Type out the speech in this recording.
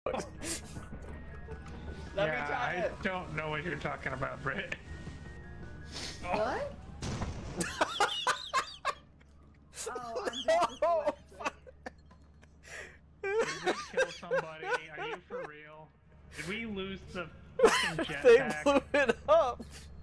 I don't know what you're talking about, Britt. What? Oh, I'm just Did we kill somebody? Are you for real? Did we lose the fucking jetpack? They blew it up!